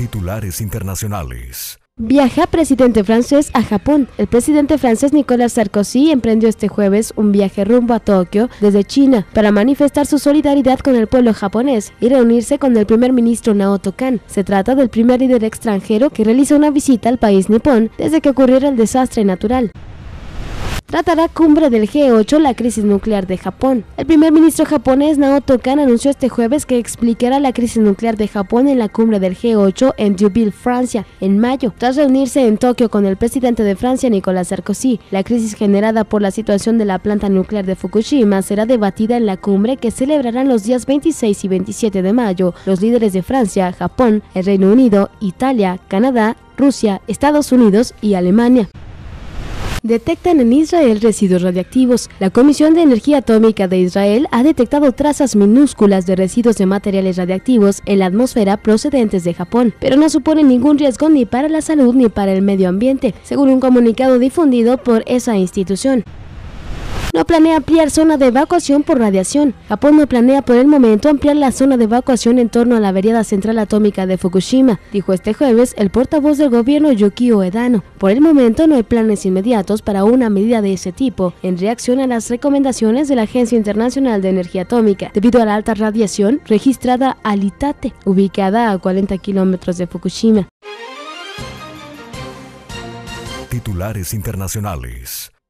Titulares internacionales. Viaja presidente francés a Japón. El presidente francés Nicolas Sarkozy emprendió este jueves un viaje rumbo a Tokio desde China para manifestar su solidaridad con el pueblo japonés y reunirse con el primer ministro Naoto Kan. Se trata del primer líder extranjero que realiza una visita al país nipón desde que ocurriera el desastre natural. Tratará cumbre del G8 la crisis nuclear de Japón. El primer ministro japonés Naoto Kan anunció este jueves que explicará la crisis nuclear de Japón en la cumbre del G8 en Deauville, Francia, en mayo, tras reunirse en Tokio con el presidente de Francia Nicolas Sarkozy. La crisis generada por la situación de la planta nuclear de Fukushima será debatida en la cumbre que celebrarán los días 26 y 27 de mayo los líderes de Francia, Japón, el Reino Unido, Italia, Canadá, Rusia, Estados Unidos y Alemania. Detectan en Israel residuos radiactivos. La Comisión de Energía Atómica de Israel ha detectado trazas minúsculas de residuos de materiales radiactivos en la atmósfera procedentes de Japón, pero no suponen ningún riesgo ni para la salud ni para el medio ambiente, según un comunicado difundido por esa institución. No planea ampliar zona de evacuación por radiación. Japón no planea por el momento ampliar la zona de evacuación en torno a la averiada central atómica de Fukushima, dijo este jueves el portavoz del gobierno Yukio Edano. Por el momento no hay planes inmediatos para una medida de ese tipo, en reacción a las recomendaciones de la Agencia Internacional de Energía Atómica, debido a la alta radiación registrada al Itate, ubicada a 40 kilómetros de Fukushima. Titulares internacionales.